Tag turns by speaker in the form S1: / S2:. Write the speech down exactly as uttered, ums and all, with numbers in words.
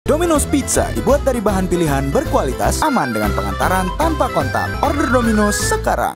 S1: Domino's Pizza dibuat dari bahan pilihan berkualitas, aman dengan pengantaran tanpa kontak. Order Domino's sekarang.